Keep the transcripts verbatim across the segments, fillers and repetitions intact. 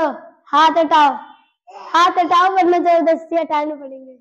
हाथ हटाओ, हाथ हटाओ वरना जबरदस्ती हटाने पड़ेंगे।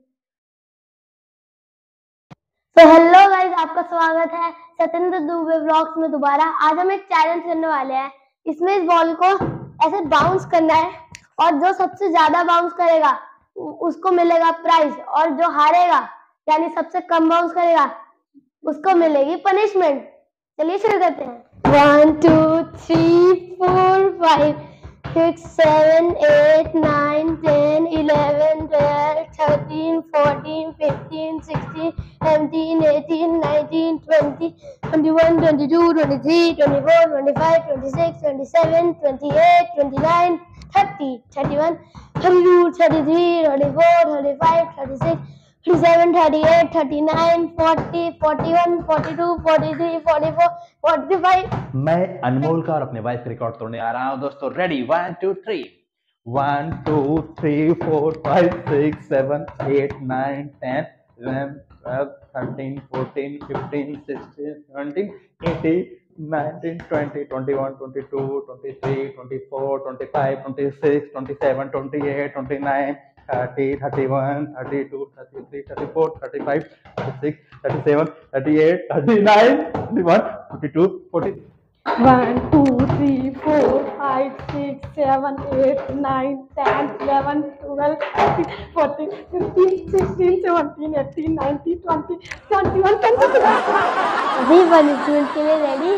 तो हेलो गाइस, आपका स्वागत है सत्येंद्र दुबे व्लॉग्स में दोबारा। आज हम एक चैलेंज करने वाले हैं। इसमें इस बॉल को ऐसे बाउंस करना है और जो सबसे ज्यादा बाउंस करेगा उसको मिलेगा प्राइज, और जो हारेगा यानी सबसे कम बाउंस करेगा उसको मिलेगी पनिशमेंट। चलिए शुरू करते हैं। One two three four five six seven eight nine ten eleven twelve thirteen fourteen fifteen sixteen seventeen eighteen nineteen twenty twenty one twenty two twenty three twenty four twenty five twenty six twenty seven twenty eight twenty nine thirty thirty one thirty two thirty three thirty four thirty five thirty six thirty-seven, thirty-eight, thirty-nine, forty, forty-one, forty-two, forty-three, forty-four, forty-five। मैं अनमोल का और अपने wife का record तोड़ने आ रहा हूँ दोस्तों। Ready, one two three, one two three four five six seven eight nine ten eleven twelve thirteen fourteen fifteen sixteen seventeen eighteen nineteen twenty twenty one twenty two twenty three twenty four twenty five twenty six twenty seven twenty eight twenty nine thirty thirty one thirty two thirty three thirty four thirty five thirty six thirty seven thirty eight thirty nine thirty one forty two forty one two three four five six seven eight nine ten eleven twelve thirteen fourteen fifteen sixteen seventeen eighteen nineteen twenty twenty one twenty two. अभी punishment के लिए ready?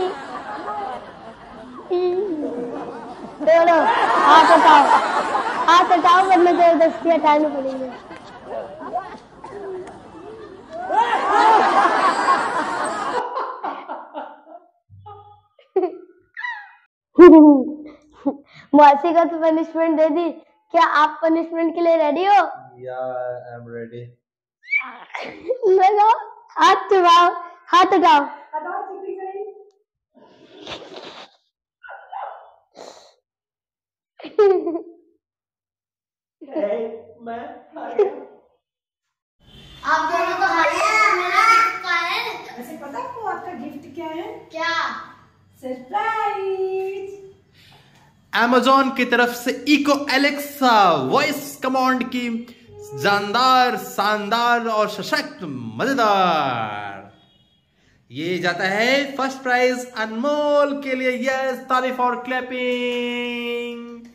चलो हाथ हटाओ, हाथ हटाओ वरना जबरदस्ती हटाने पड़ेंगे। मौसी का तो पनिशमेंट दे दी, क्या आप पनिशमेंट के लिए रेडी हो? या आई एम रेडी। लगाओ, हाथ चुराओ, हाथ हटाओ। मैं आप दोनों तो हारे हैं। मेरा गिफ्ट क्या है? वैसे पता है आपको आपका गिफ्ट क्या है? क्या? सरप्राइज। अमेज़न की तरफ से इको एलेक्सा वॉइस कमांड की जानदार, शानदार और सशक्त मजेदार, ये जाता है फर्स्ट प्राइज अनमोल के लिए। यस, तारीफ और क्लैपिंग।